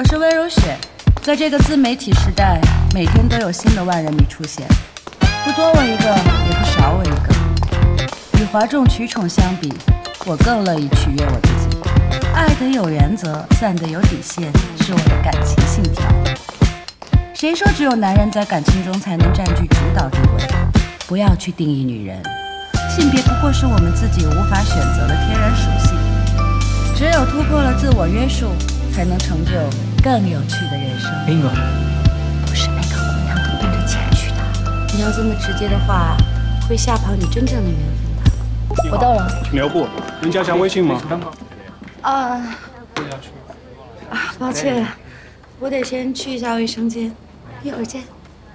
我是温如雪，在这个自媒体时代，每天都有新的万人迷出现，不多我一个，也不少我一个。与哗众取宠相比，我更乐意取悦我自己。爱得有原则，散得有底线，是我的感情信条。谁说只有男人在感情中才能占据主导地位？不要去定义女人，性别不过是我们自己无法选择的天然属性。只有突破了自我约束，才能成就更有趣的人生。 林哥， 不是每个姑娘都奔着钱去的。你要这么直接的话，会吓跑你真正的缘分的。我到了。 留步，能加下微信吗？ 抱歉，我得先去一下卫生间，一会儿见。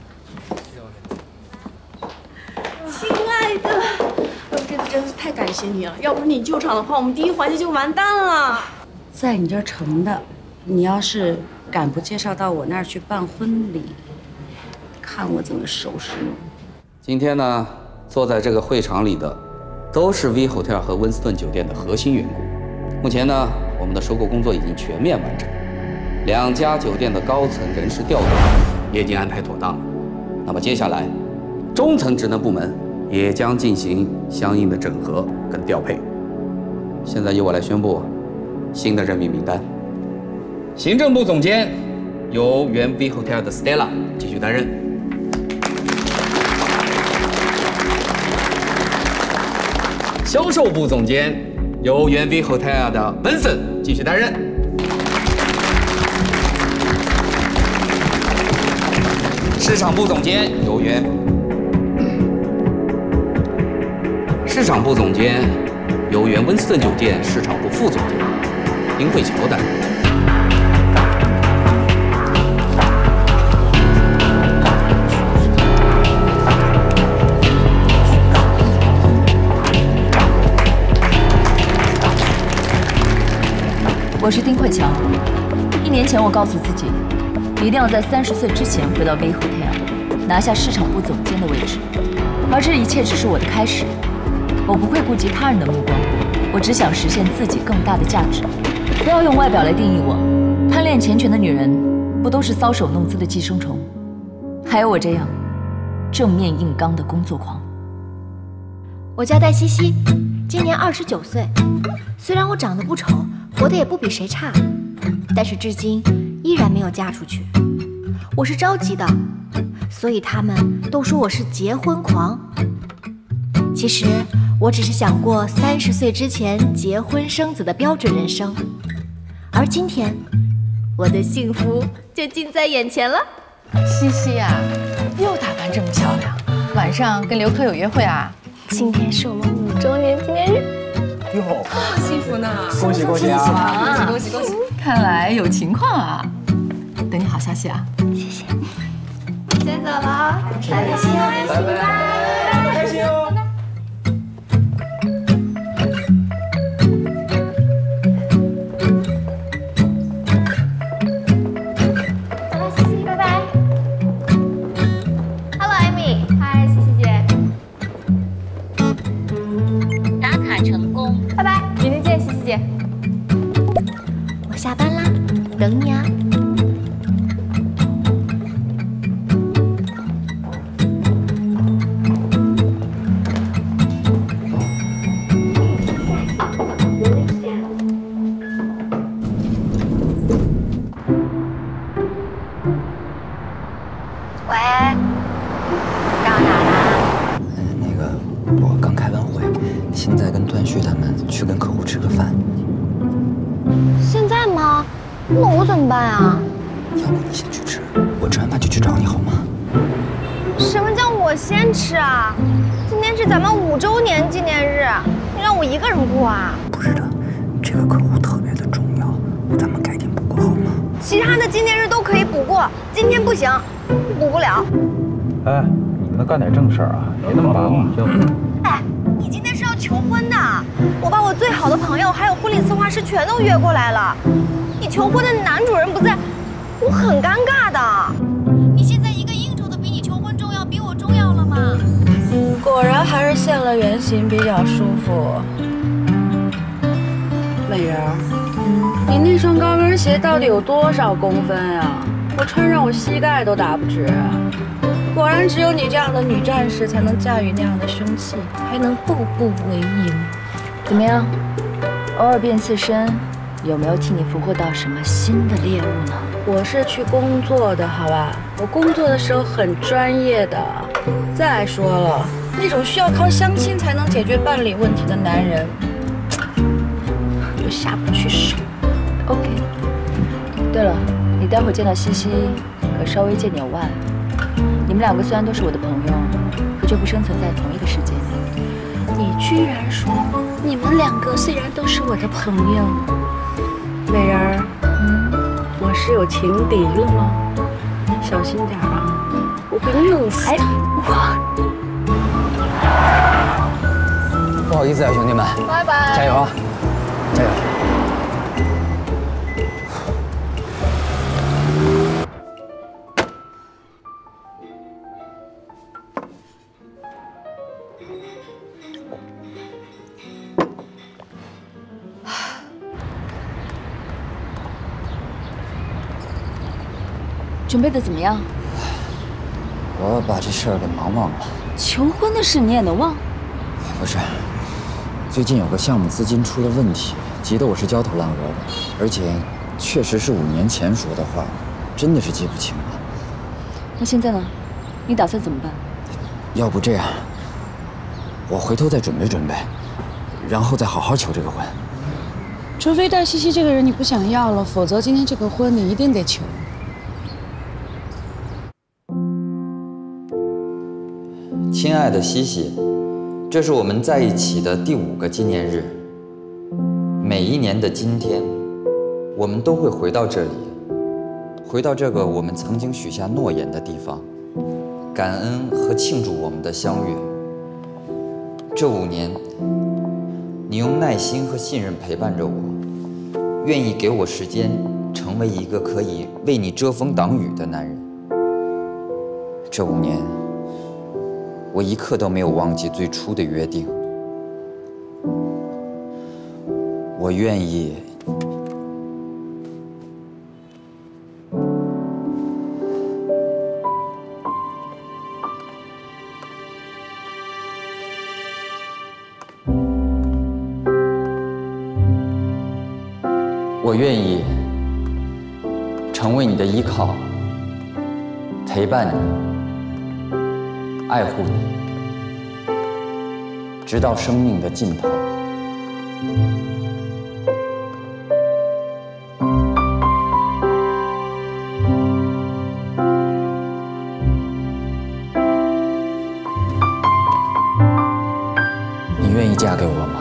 亲爱的，这次真是太感谢你了，要不是你救场的话，我们第一环节就完蛋了。 在你这儿成的，你要是敢不介绍到我那儿去办婚礼，看我怎么收拾你。 今天呢，坐在这个会场里的，都是 V Hotel 和温斯顿酒店的核心员工。目前呢，我们的收购工作已经全面完成，2家酒店的高层人事调动也已经安排妥当了。那么接下来，中层职能部门也将进行相应的整合跟调配。现在由我来宣布新的任命名单。行政部总监由原 V Hotel 的 Stella 继续担任。销售部总监由原 V Hotel 的 Vincent 继续担任。市场部总监由原温斯顿酒店市场部副总监丁慧乔担任。 我是丁慧乔。1年前，我告诉自己，一定要在30岁之前回到 V Hotel， 拿下市场部总监的位置。而这一切只是我的开始。我不会顾及他人的目光，我只想实现自己更大的价值。不要用外表来定义我。贪恋钱权的女人，不都是搔首弄姿的寄生虫？还有我这样正面硬刚的工作狂。 我叫戴西西，今年29岁。虽然我长得不丑，活得也不比谁差，但是至今依然没有嫁出去。我是着急的，所以他们都说我是结婚狂。其实我只是想过30岁之前结婚生子的标准人生，而今天我的幸福就近在眼前了。 西西呀，又打扮这么漂亮，晚上跟刘珂有约会啊？ 今天是我们5周年纪念日。 哟， 幸福呢！ 恭喜恭喜啊！ 恭喜恭喜！看来有情况啊！等你好消息啊！ 谢谢。先走了，大家心安， 拜拜，开心哦！ 好了，西西，拜拜。Hello Amy， 嗨，西西姐。 打卡成功， 拜拜，明天见，西西姐。我下班啦，等你啊。喂，到哪啦？ 那个，我刚开完会，现在跟段旭他们去跟客户吃个饭。 现在吗？那我怎么办啊？ 要不你先去吃，我吃完饭就去找你好吗？ 什么叫我先吃啊？今天是咱们5周年纪念日，你让我一个人过啊？ 不是的，这个客户特别的重要，咱们改天补过好吗？ 其他的纪念日都可以补过，今天不行，补不了。 哎，你们干点正事儿啊，别那么忙嘛。 哎，你今天是要求婚的，我把我最好的朋友还有婚礼策划师全都约过来了。你求婚的男主人不在，我很尴尬的。你现在一个应酬的比你求婚重要，比我重要了吗？ 果然还是现了原形比较舒服。美人儿， 你那双高跟鞋到底有多少公分啊？我穿上我膝盖都打不直。果然只有你这样的女战士才能驾驭那样的凶器，还能步步为营。 怎么样？偶尔变次身，有没有替你俘获到什么新的猎物呢？ 我是去工作的，好吧？我工作的时候很专业的。再说了，那种需要靠相亲才能解决伴侣问题的男人，我下不去手。 OK。对了，你待会儿见到西西，可稍微借点腕。你们两个虽然都是我的朋友，可却不生存在同一个世界里。 你居然说你们两个虽然都是我的朋友，美人儿，我是有情敌了吗？小心点啊，我会弄死他！ 不好意思啊，兄弟们， 拜拜， 加油啊，加油！ 准备的怎么样？ 我把这事儿给忙忘了。 求婚的事你也能忘？ 不是，最近有个项目资金出了问题，急得我是焦头烂额的，而且确实是5年前说的话，真的是记不清了。 那现在呢？你打算怎么办？ 要不这样，我回头再准备准备，然后再好好求这个婚。 除非戴西西这个人你不想要了，否则今天这个婚你一定得求。 亲爱的西西，这是我们在一起的第5个纪念日。每一年的今天，我们都会回到这里，回到这个我们曾经许下诺言的地方，感恩和庆祝我们的相遇。这5年，你用耐心和信任陪伴着我，愿意给我时间，成为一个可以为你遮风挡雨的男人。这5年，我一刻都没有忘记最初的约定。我愿意。我愿意成为你的依靠，陪伴你，爱护你，直到生命的尽头。你愿意嫁给我吗？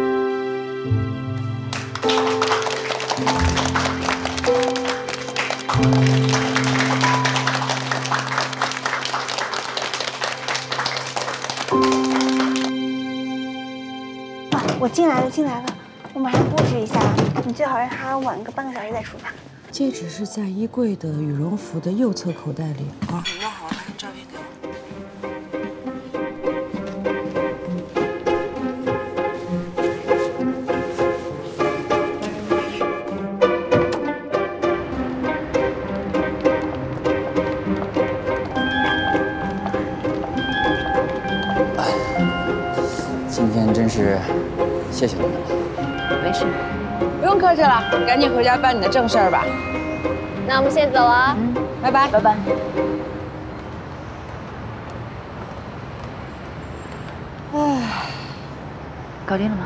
我进来了，我马上布置一下，你最好让他晚个半个小时再出发。 戒指是在衣柜的羽绒服的右侧口袋里啊。你要好好拍照片给我。 今天真是谢谢你们了。 没事， 不用客气了，赶紧回家办你的正事儿吧。 那我们先走了， 拜拜， 拜拜。 唉， 搞定了吗？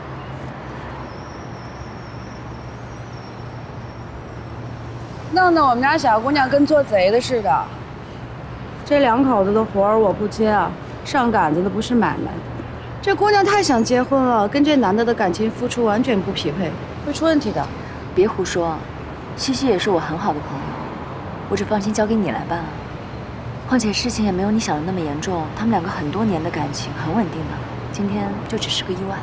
弄得我们家小姑娘跟做贼的似的。这2口子的活儿我不接啊，上杆子的不是买卖。这姑娘太想结婚了，跟这男的的感情付出完全不匹配，会出问题的。 别胡说，西西也是我很好的朋友，我只放心交给你来办啊。况且事情也没有你想的那么严重，他们2个很多年的感情很稳定的，今天就只是个意外。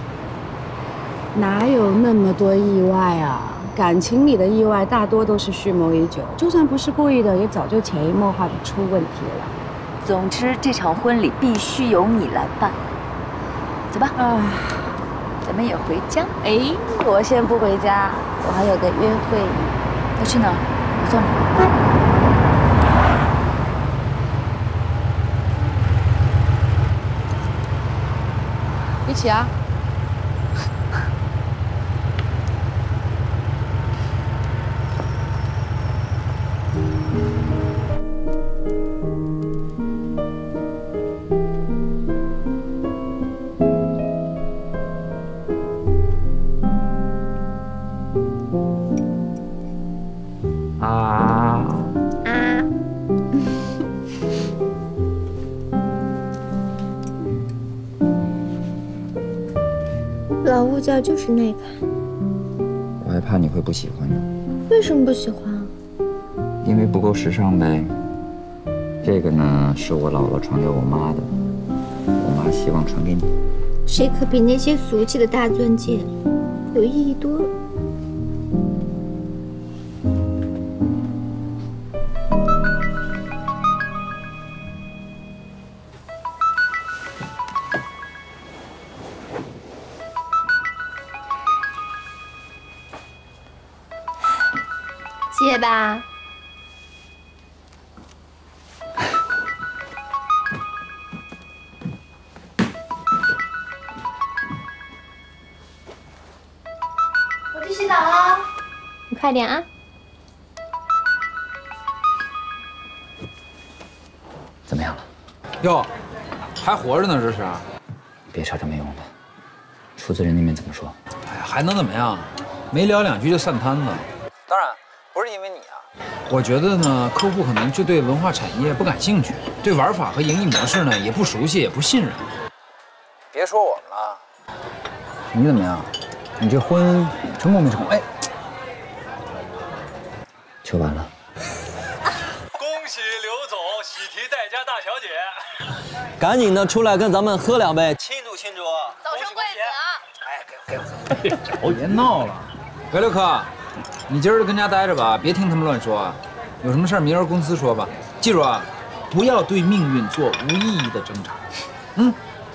哪有那么多意外啊？感情里的意外大多都是蓄谋已久，就算不是故意的，也早就潜移默化的出问题了。 总之，这场婚礼必须由你来办。走吧，咱们也回家。 哎，我先不回家，我我还有个约会。 要去哪儿？我送你。一起啊！ 老物件就是那个。 我还怕你会不喜欢呢。 为什么不喜欢啊？ 因为不够时尚呗。这个呢，是我姥姥传给我妈的，我妈希望传给你。 谁可比那些俗气的大钻戒有意义多了？接吧。我去洗澡了，你快点啊！ 怎么样了？ 哟，还活着呢，这是？ 别扯这没用的。出资人那边怎么说？ 哎呀，还能怎么样？没聊两句就散摊子。当然不是因为你啊，我觉得呢，客户可能就对文化产业不感兴趣，对玩法和营运模式呢也不熟悉，也不信任。别说我们了， 你怎么样？你这婚成功没成功？哎， 求完了。 恭喜刘总喜提待嫁大小姐， 赶紧的出来跟咱们喝两杯， 庆祝庆祝！ 早生贵子啊！ 哎，别闹了。喂，刘科，你今儿就跟家待着吧，别听他们乱说啊。有什么事儿明儿公司说吧。记住啊，不要对命运做无意义的挣扎。嗯。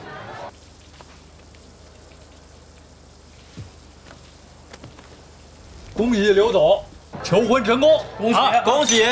恭喜刘总求婚成功，恭喜恭喜！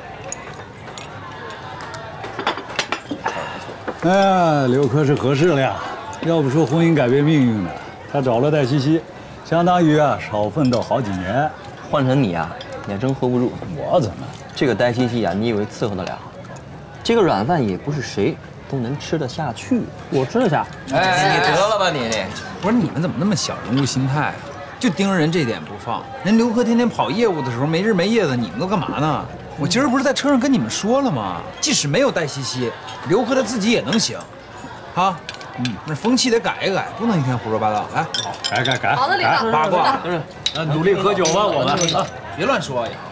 哎呀，刘科是合适了呀。要不说婚姻改变命运呢，他找了戴西西，相当于啊少奋斗好几年。 换成你啊，也真 hold 不住。 我怎么？ 这个戴西西啊，你以为伺候得了？这个软饭也不是谁都能吃得下去。我吃得下。 哎， 你得了吧你！ 不是你们怎么那么小人物心态啊？就盯着人这点不放。人刘科天天跑业务的时候没日没夜的，你们都干嘛呢？我今儿不是在车上跟你们说了吗？即使没有戴西西，刘科他自己也能行。啊，那风气得改一改，不能一天胡说八道。来， 改。 好的，领导。 八卦， 努力喝酒吧，我们啊， 别乱说呀。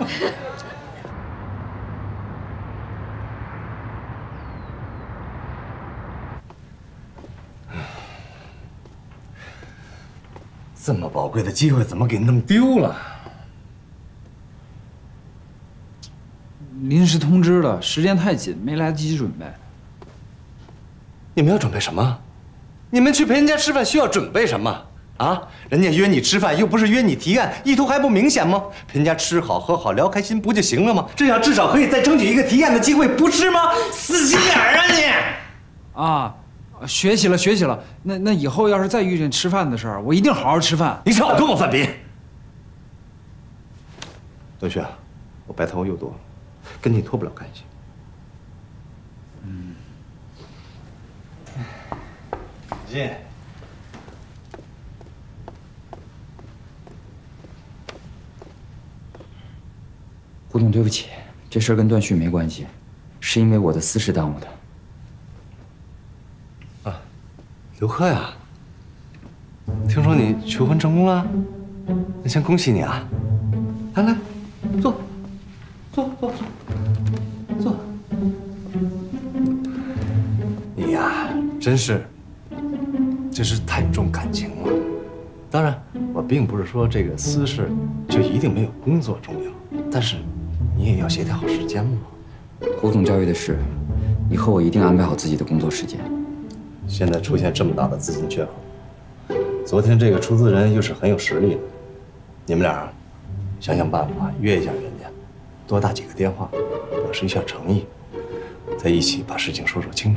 这么宝贵的机会怎么给弄丢了？ 临时通知了，时间太紧，没来得及准备。 你们要准备什么？你们去陪人家吃饭需要准备什么啊？人家约你吃饭又不是约你提案，意图还不明显吗？陪人家吃好喝好聊开心不就行了吗？这样至少可以再争取一个提案的机会，不是吗？死心眼儿啊你！ 啊。学习了，那以后要是再遇见吃饭的事儿，我一定好好吃饭。 你少跟我犯别。段旭啊，我白头发又多了，跟你脱不了干系。进。 胡总，对不起，这事儿跟段旭没关系，是因为我的私事耽误的。 刘科呀，听说你求婚成功了，那先恭喜你啊！来，坐。你呀，真是太重感情了。当然，我并不是说这个私事就一定没有工作重要，但是你也要协调好时间嘛。 胡总教育的是，以后我一定安排好自己的工作时间。 现在出现这么大的资金缺口，昨天这个出资人又是很有实力的， 你们俩想想办法约一下人家，多打几个电话，表示一下诚意，再一起把事情说清楚。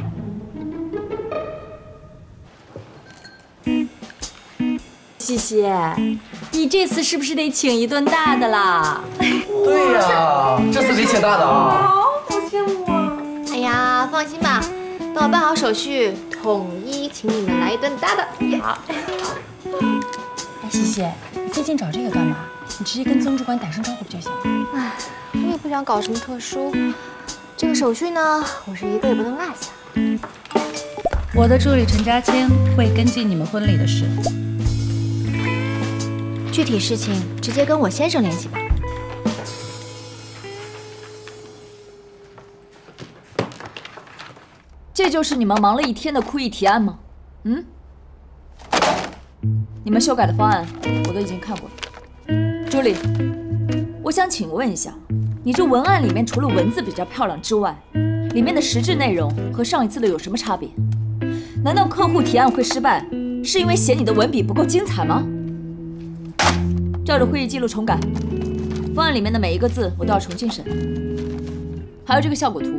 西西，你这次是不是得请一顿大的啦？ 对呀，这次得请大的啊！ 好羡慕啊！ 哎呀，放心吧，等我办好手续，统一请你们来一顿大的。好。 哎，西西，你费劲找这个干嘛？你直接跟曾主管打声招呼不就行了？ 哎，我也不想搞什么特殊。这个手续呢，我是一个也不能落下。 我的助理陈家谦会跟进你们婚礼的事。 具体事情直接跟我先生联系吧。 这就是你们忙了一天的酷艺提案吗？嗯？你们修改的方案我都已经看过了。朱莉，我想请问一下，你这文案里面除了文字比较漂亮之外，里面的实质内容和上一次的有什么差别？难道客户提案会失败，是因为嫌你的文笔不够精彩吗？照着会议记录重改，方案里面的每一个字我都要重新审。还有这个效果图，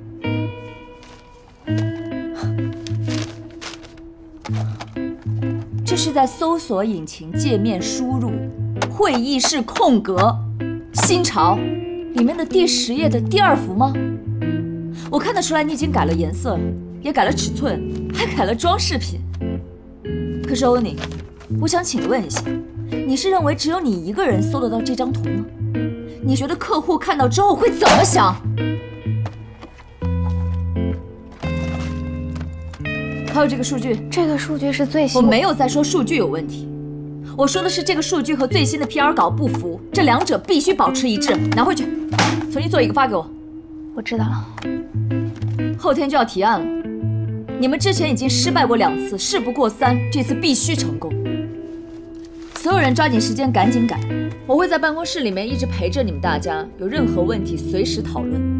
这是在搜索引擎界面输入“会议室空格新潮”里面的第10页的第2幅吗？我看得出来你已经改了颜色，也改了尺寸，还改了装饰品。可是欧尼，我想请问一下，你是认为只有你一个人搜得到这张图吗？你觉得客户看到之后会怎么想？还有这个数据， 这个数据是最新。 我没有在说数据有问题，我说的是这个数据和最新的 PR 稿不符，这两者必须保持一致。拿回去，重新做一个发给我。 我知道了。 后天就要提案了，你们之前已经失败过2次，事不过3，这次必须成功。所有人抓紧时间，赶紧改。我会在办公室里面一直陪着你们大家，有任何问题随时讨论。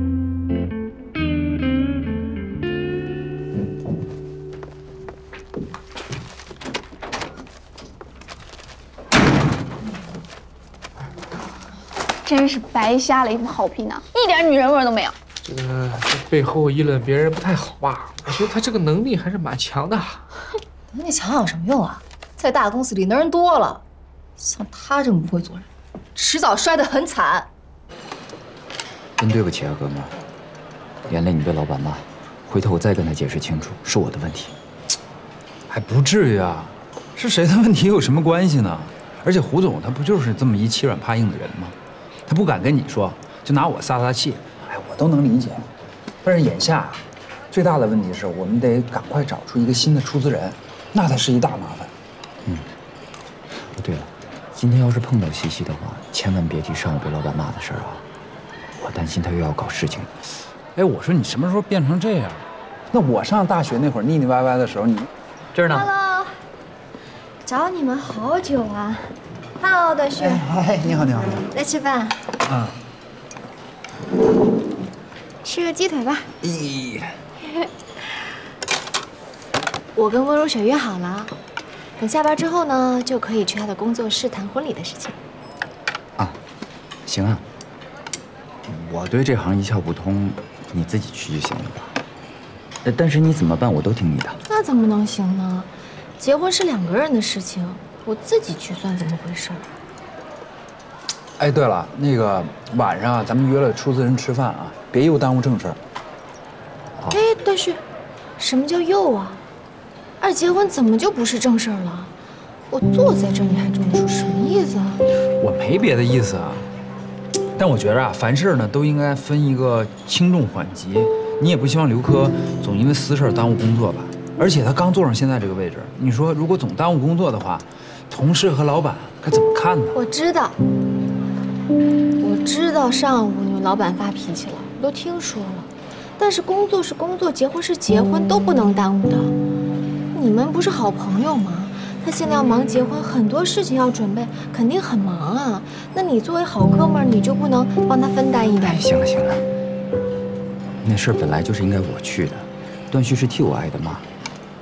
真是白瞎了一副好皮囊，一点女人味都没有。 这背后议论别人不太好吧？我觉得他这个能力还是蛮强的。 能力强有什么用啊？在大公司里能人多了，像他这么不会做人，迟早摔得很惨。 真对不起啊，哥们儿，连累你被老板骂，回头我再跟他解释清楚，是我的问题。 还不至于啊，是谁的问题有什么关系呢？而且胡总他不就是这么一欺软怕硬的人吗？他不敢跟你说，就拿我撒撒气，哎，我都能理解。但是眼下，最大的问题是我们得赶快找出一个新的出资人，那才是一大麻烦。 哦，对了，今天要是碰到西西的话，千万别提上午被老板骂的事儿啊，我担心他又要搞事情了。 哎，我说你什么时候变成这样？那我上大学那会儿腻腻歪歪的时候，你这儿呢 ？Hello， 找你们好久啊。Hello， 段旭。 哎，你好，你好。 来吃饭。 嗯。 吃个鸡腿吧。 咦。 我跟温如雪约好了，等下班之后呢，就可以去她的工作室谈婚礼的事情。 啊，行啊。我对这行一窍不通，你自己去就行了吧。但是你怎么办，我都听你的。 那怎么能行呢？结婚是2个人的事情。我自己去算怎么回事？ 哎，对了，那个晚上咱们约了出资人吃饭啊，别又耽误正事儿。 哎，段旭，什么叫又啊？二结婚怎么就不是正事儿了？我坐在这儿你还这么说，什么意思啊？ 我没别的意思啊，但我觉着啊，凡事呢都应该分一个轻重缓急。你也不希望刘科总因为私事耽误工作吧？而且他刚坐上现在这个位置，你说如果总耽误工作的话，同事和老板该怎么看呢？ 我知道上午你们老板发脾气了，我都听说了。但是工作是工作，结婚是结婚，都不能耽误的。你们不是好朋友吗？他现在要忙结婚，很多事情要准备，肯定很忙啊。那你作为好哥们儿，你就不能帮他分担一点？ 行了行了，那事儿本来就是应该我去的，段旭是替我挨的骂。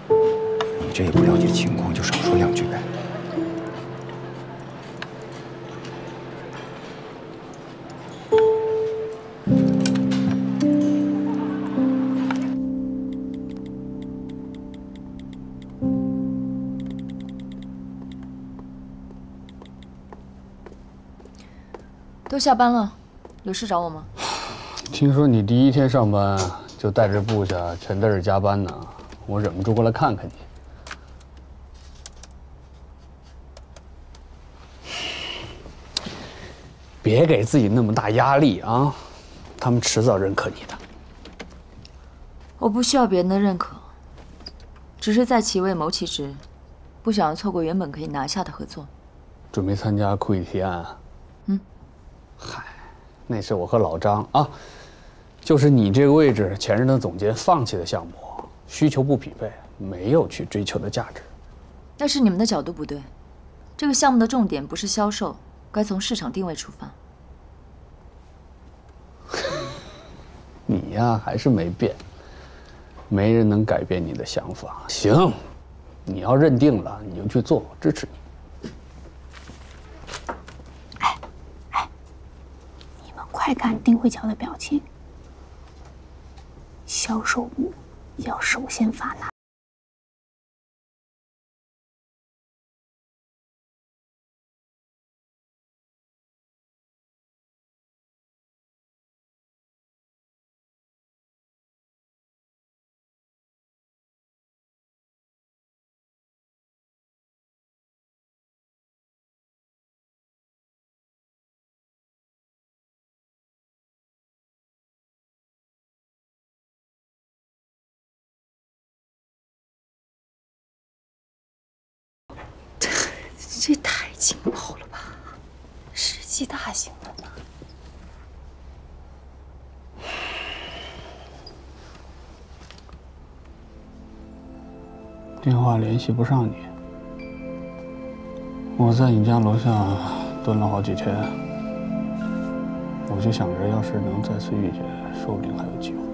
你这也不了解情况，就少说2句呗。 都下班了，有事找我吗？ 听说你第一天上班就带着部下全在这加班呢，我忍不住过来看看你。别给自己那么大压力啊，他们迟早认可你的。 我不需要别人的认可，只是在其位谋其职，不想要错过原本可以拿下的合作。 准备参加库里提案啊？ 嗯。 嗨，那是我和老张啊，就是你这个位置，前任的总监放弃的项目，需求不匹配，没有去追求的价值。 那是你们的角度不对，这个项目的重点不是销售，该从市场定位出发。 你呀，还是没变。没人能改变你的想法。行，你要认定了，你就去做，支持你。 你们快看丁慧乔的表情，销售部要首先发难。这太劲爆了吧！世纪大新闻呢？ 电话联系不上你，我在你家楼下蹲了好几天，我就想着，要是能再次遇见，说不定还有机会。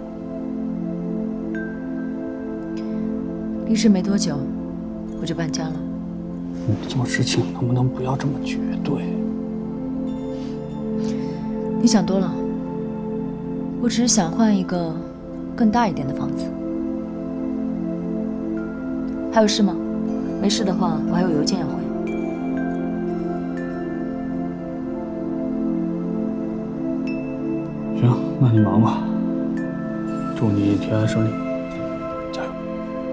离职没多久，我就搬家了。 你做事情能不能不要这么绝对？ 你想多了，我只是想换一个更大一点的房子。还有事吗？没事的话，我还有邮件要回。 行，那你忙吧。祝你提案顺利，加油！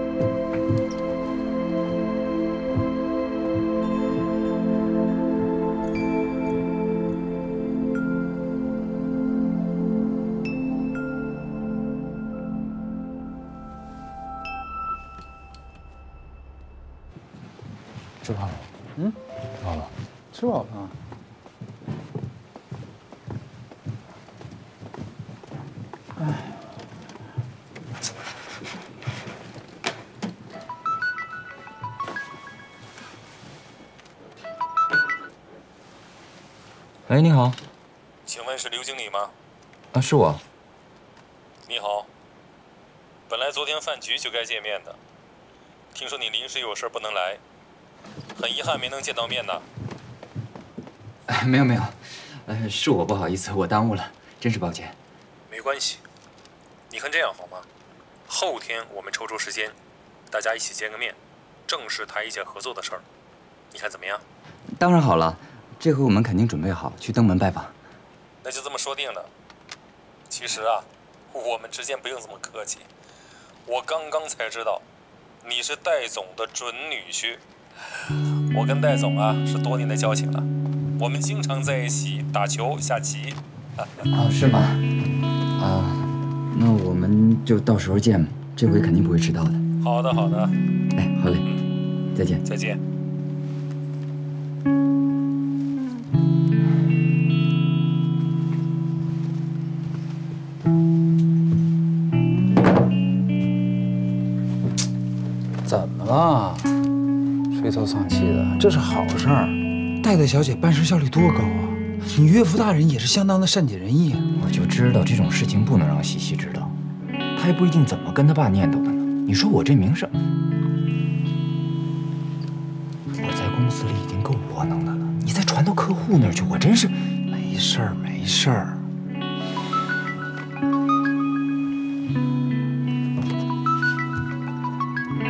吃饱了？ 嗯， 吃饱了。 吃饱了。 喂，你好。 请问是刘经理吗？ 啊，是我。 你好。本来昨天饭局就该见面的，听说你临时有事不能来，很遗憾没能见到面呢。 没有没有，是我不好意思，我耽误了，真是抱歉。 没关系，你看这样好吗？后天我们抽出时间，大家一起见个面，正式谈一件合作的事儿，你看怎么样？ 当然好了。这回我们肯定准备好去登门拜访。 那就这么说定了。其实啊，我们之间不用这么客气。我刚刚才知道，你是戴总的准女婿。我跟戴总啊是多年的交情了，我们经常在一起打球、下棋。 哦，是吗？啊，那我们就到时候见，这回肯定不会迟到的。 好的，好的。 哎，好嘞，再见。 再见。 怎么了？垂头丧气的，这是好事儿。戴戴小姐办事效率多高啊！你岳父大人也是相当的善解人意。 我就知道这种事情不能让西西知道，他还不一定怎么跟他爸念叨的呢。你说我这名声，我在公司里已经够窝囊的了，你再传到客户那儿去，我真是…… 没事儿，没事儿。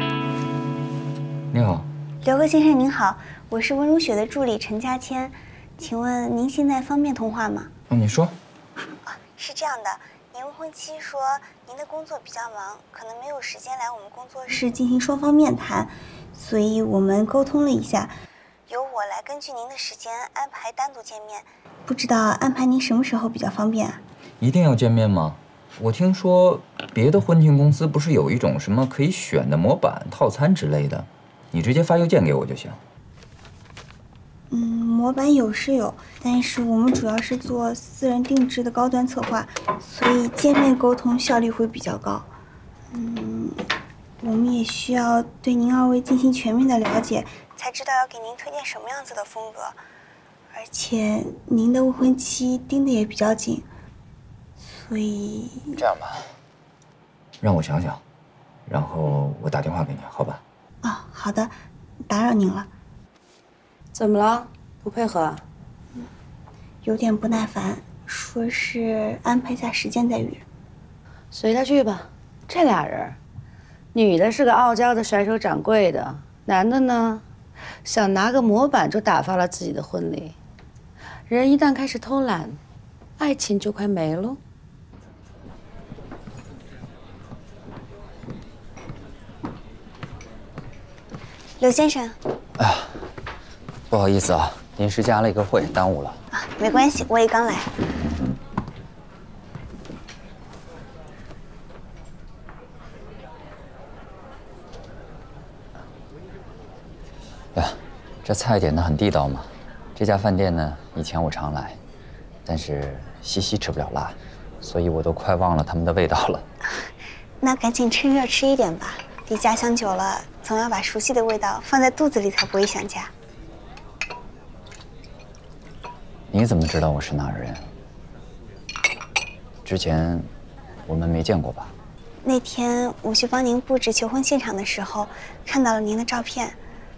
你好， 刘哥先生您好，我是温如雪的助理陈佳谦。 请问您现在方便通话吗？ 你说。 是这样的，您未婚妻说您的工作比较忙，可能没有时间来我们工作室进行双方面谈，所以我们沟通了一下，由我来根据您的时间安排单独见面。不知道安排您什么时候比较方便啊？ 一定要见面吗？我听说别的婚庆公司不是有一种什么可以选的模板套餐之类的，你直接发邮件给我就行。 模板有是有，但是我们主要是做私人定制的高端策划，所以见面沟通效率会比较高。我们也需要对您二位进行全面的了解，才知道要给您推荐什么样子的风格。而且您的未婚妻盯得也比较紧，所以这样吧，让我想想，然后我打电话给你，好吧？ 好的，打扰您了。 怎么了？不配合啊？ 有点不耐烦，说是安排下时间再约。 随他去吧。这俩人，女的是个傲娇的甩手掌柜的，男的呢，想拿个模板就打发了自己的婚礼。人一旦开始偷懒，爱情就快没了。 刘先生， 不好意思啊，临时加了一个会，耽误了。 没关系，我也刚来。 这菜点的很地道嘛。这家饭店呢，以前我常来，但是西西吃不了辣，所以我都快忘了他们的味道了。 那赶紧趁热吃一点吧，离家乡久了，总要把熟悉的味道放在肚子里，才不会想家。 你怎么知道我是哪儿人？之前我们没见过吧？ 那天我去帮您布置求婚现场的时候，看到了您的照片。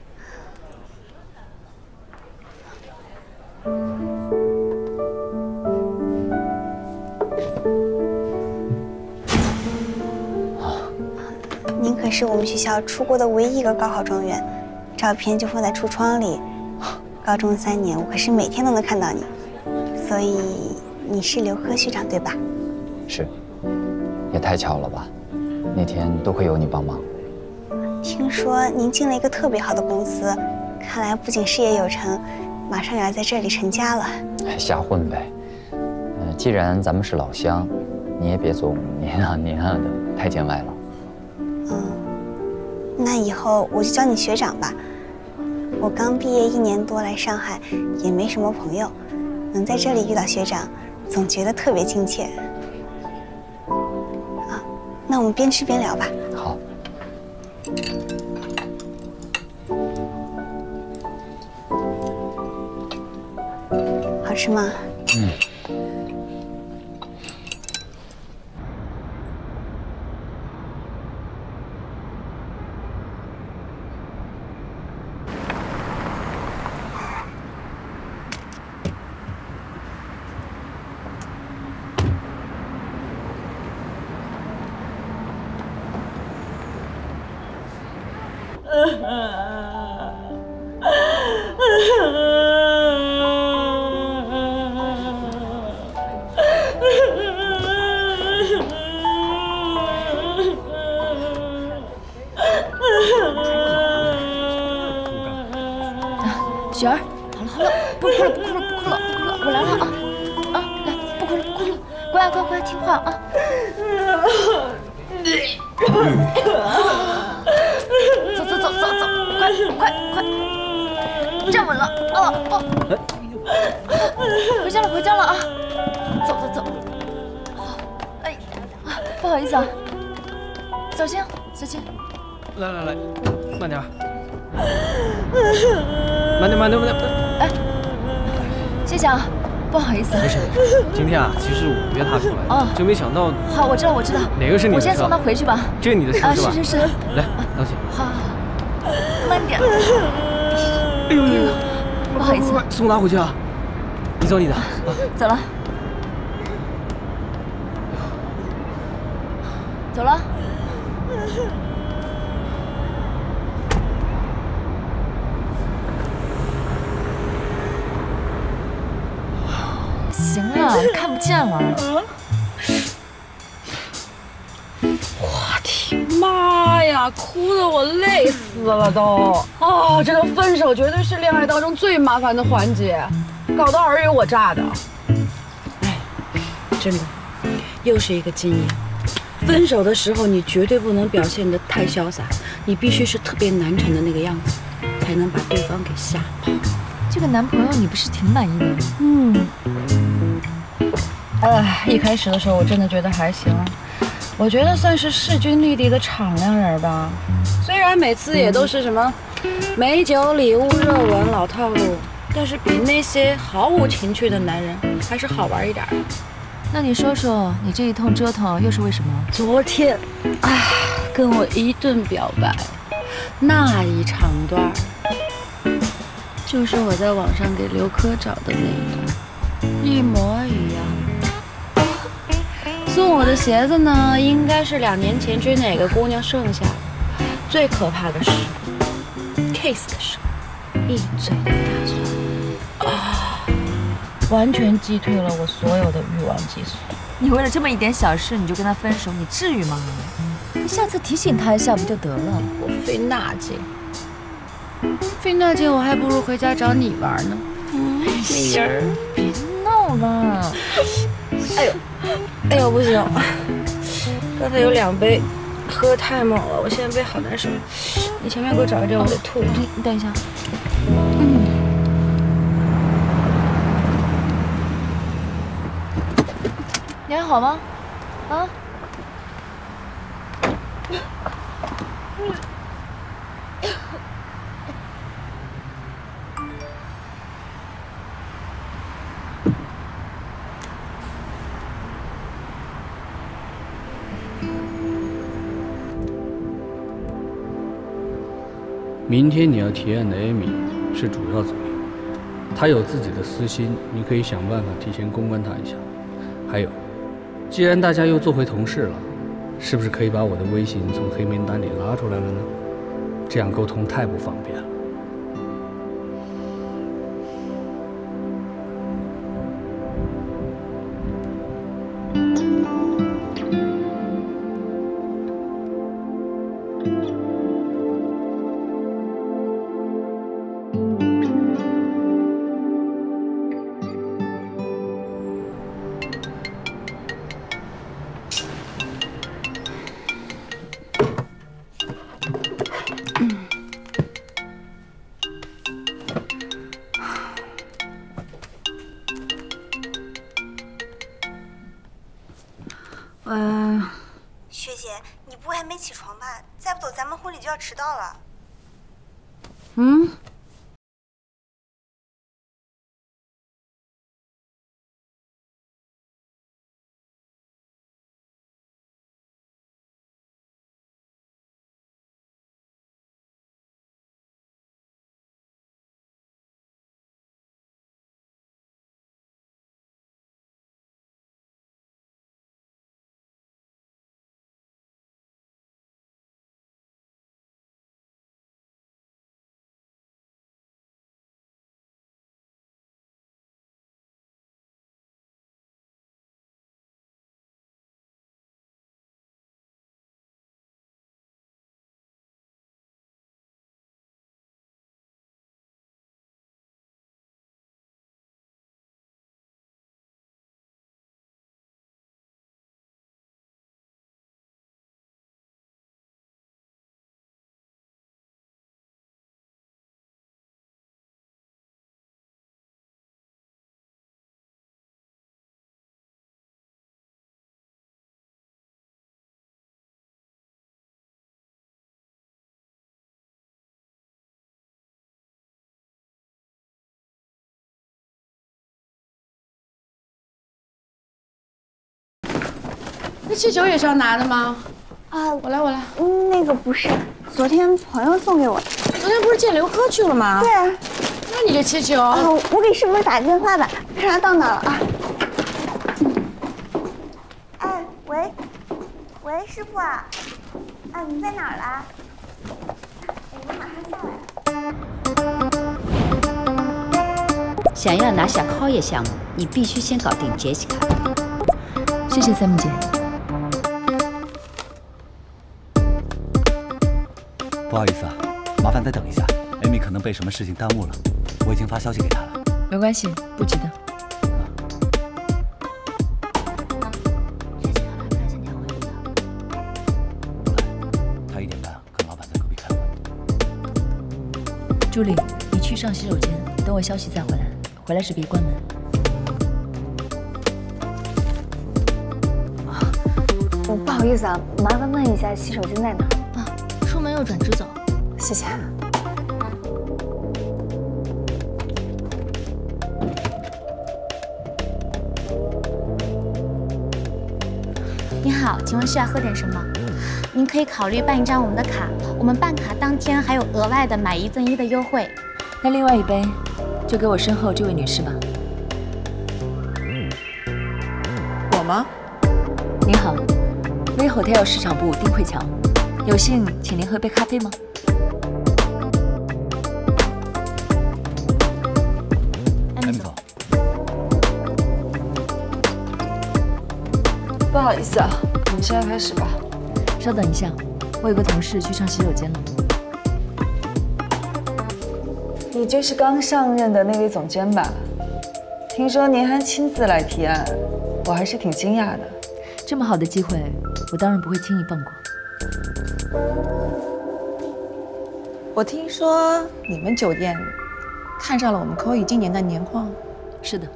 您可是我们学校出过的唯一一个高考状元，照片就放在橱窗里。高中3年，我可是每天都能看到你，所以你是刘科学长对吧？ 是，也太巧了吧！那天多亏有你帮忙。 听说您进了一个特别好的公司，看来不仅事业有成，马上也要在这里成家了。 瞎混呗。既然咱们是老乡，你也别总您啊的，太见外了。 那以后我就叫你学长吧。我刚毕业1年多来上海，也没什么朋友，能在这里遇到学长，总觉得特别亲切。那我们边吃边聊吧。 好。 好吃吗？ 雪儿，好了，不哭了，我来了啊，来，不哭了，乖，听话啊。走，快，站稳了，回家了啊，走，哎，不好意思啊，小心， 来，慢点，慢点， 哎，谢谢啊，不好意思。 没事，今天啊，其实我约他出来，就没想到。 好，我知道。 哪个是你的车？ 我先送他回去吧。 这是你的车是吧？ 是。 来，当心。 好，慢点。 哎呦， 不好意思， 快送他回去啊！你走你的， 走了。走了。 看不见了。 我的妈呀，哭得我累死了都！哦，这个分手绝对是恋爱当中最麻烦的环节，搞得尔虞我诈的。哎，真的，又是一个经验。分手的时候，你绝对不能表现得太潇洒，你必须是特别难缠的那个样子，才能把对方给吓跑。 这个男朋友你不是挺满意的吗？ 一开始的时候我真的觉得还行，我觉得算是势均力敌的敞亮人吧。虽然每次也都是什么美酒、礼物、热吻老套路，但是比那些毫无情趣的男人还是好玩一点。 那你说说，你这一通折腾又是为什么？ 昨天，跟我一顿表白，那一长段，就是我在网上给刘珂找的那一段，一模一样。送我的鞋子呢，应该是2年前追哪个姑娘剩下的。最可怕的是 ，kiss 的时候，一嘴的大蒜，完全击退了我所有的欲望激素。 你为了这么一点小事你就跟他分手，你至于吗？你下次提醒他一下不就得了？ 我费那劲，我还不如回家找你玩呢。美人儿， 别闹了。 哎呦，不行，刚才有2杯喝得太猛了，我现在背好难受。你前面给我找个地儿，我得吐。 你等一下。你还好吗？啊？ 明天你要提案的艾米是主要阻力，她有自己的私心，你可以想办法提前公关她一下。还有，既然大家又做回同事了，是不是可以把我的微信从黑名单里拉出来了呢？这样沟通太不方便了。 学姐，你不会还没起床吧？再不走，咱们婚礼就要迟到了。 那气球也是要拿的吗？我来。 那个不是，昨天朋友送给我的。 昨天不是见刘珂去了吗？ 对啊。 那你这气球？ 我给师傅打个电话吧，看他到哪了啊。哎，喂，师傅啊，你在哪儿啦？我马上下来。 想要拿下 Coye 项目，你必须先搞定 Jessica。 谢谢三木姐。 不好意思啊，麻烦再等一下，Amy 可能被什么事情耽误了，我已经发消息给她了。 没关系，不急的。 她1点半跟老板在隔壁开会。 助理，你去上洗手间，等我消息再回来。回来时别关门。 我不好意思啊，麻烦问一下洗手间在哪？ 啊，出门右转直走。 谢谢。 您好，请问需要喝点什么？您可以考虑办一张我们的卡，我们办卡当天还有额外的买1赠1的优惠。 那另外一杯，就给我身后这位女士吧。 我吗？ 您好 ，V Hotel 市场部丁慧乔，有幸请您喝杯咖啡吗？ 艾米总， 不好意思啊，我们现在开始吧。 稍等一下，我有个同事去上洗手间了。 你就是刚上任的那位总监吧？听说您还亲自来提案，我还是挺惊讶的。 这么好的机会，我当然不会轻易放过。 我听说你们酒店看上了我们 Coye 今年的年况。 是的。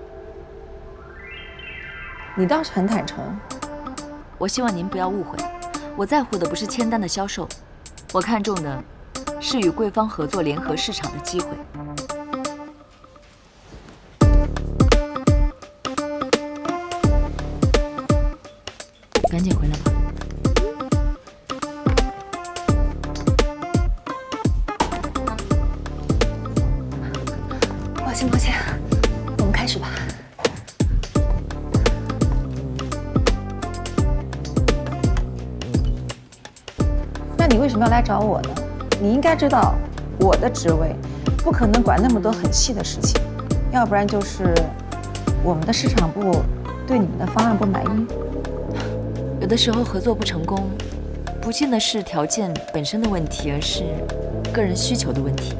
你倒是很坦诚。 我希望您不要误会，我在乎的不是签单的销售，我看重的是与贵方合作联合市场的机会。赶紧回来吧。 抱歉抱歉，我们开始吧。 那你为什么要来找我呢？你应该知道，我的职位不可能管那么多很细的事情，要不然就是我们的市场部对你们的方案不满意。 有的时候合作不成功，不见得是条件本身的问题，而是个人需求的问题。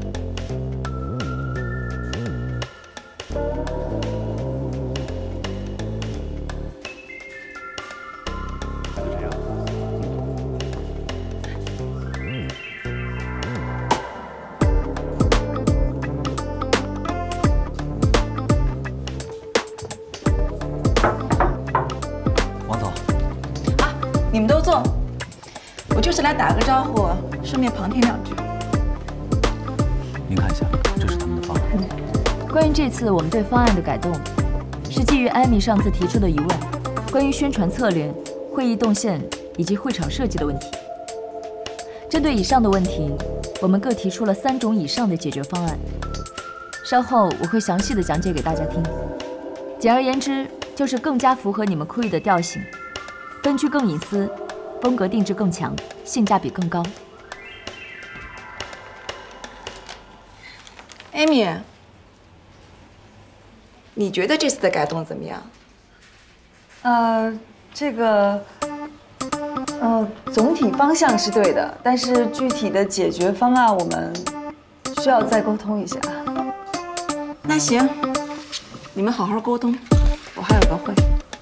你们都坐，我就是来打个招呼，顺便旁听2句。 您看一下，这是他们的方案。 关于这次我们对方案的改动，是基于艾米上次提出的疑问，关于宣传策略、会议动线以及会场设计的问题。针对以上的问题，我们各提出了3种以上的解决方案。稍后我会详细的讲解给大家听。简而言之，就是更加符合你们Coye的调性。分区更隐私，风格定制更强，性价比更高。 Amy， 你觉得这次的改动怎么样？总体方向是对的，但是具体的解决方案我们需要再沟通一下。那行，你们好好沟通，我还有个会。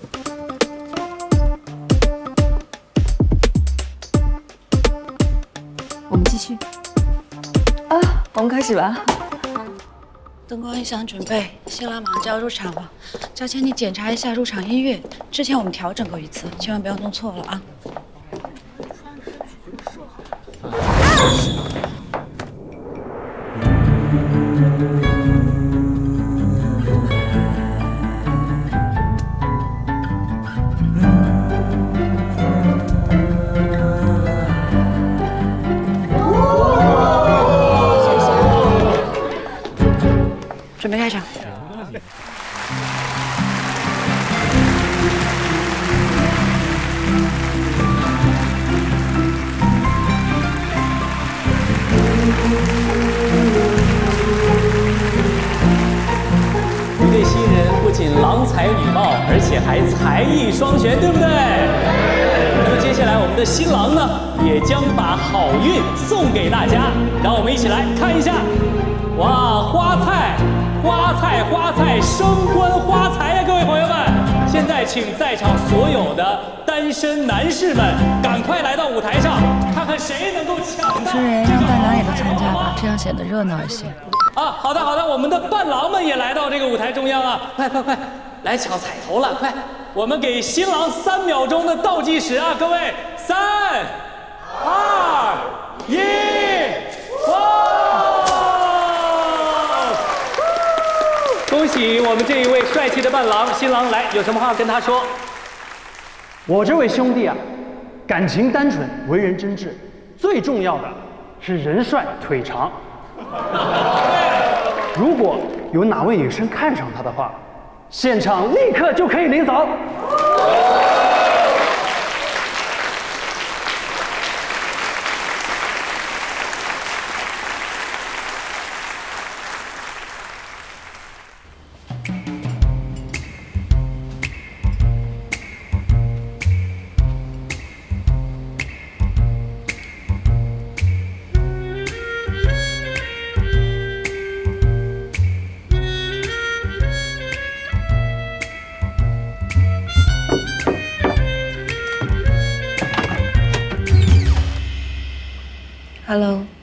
我们继续。 我们开始吧。 灯光音响准备，新郎马上就要入场了。赵谦，你检查一下入场音乐，之前我们调整过一次，千万不要弄错了啊。准备开场。 仅郎才女貌，而且还才艺双全，对不对？那么接下来我们的新郎呢，也将把好运送给大家，让我们一起来看一下。哇，花菜，花菜，花菜，升官发财呀，各位朋友们！现在请在场所有的单身男士们，赶快来到舞台上，看看谁能够抢到。 主持人让伴郎也都参加吧，这样显得热闹一些。 啊，好的好的，我们的伴郎们也来到这个舞台中央啊！快快快，来抢彩头了，快！我们给新郎3秒钟的倒计时啊，各位，3、2、1，哇！恭喜我们这一位帅气的伴郎，新郎来，有什么话跟他说？ 我这位兄弟啊，感情单纯，为人真挚，最重要的是人帅腿长。如果有哪位女生看上他的话，现场立刻就可以领走。 Hello。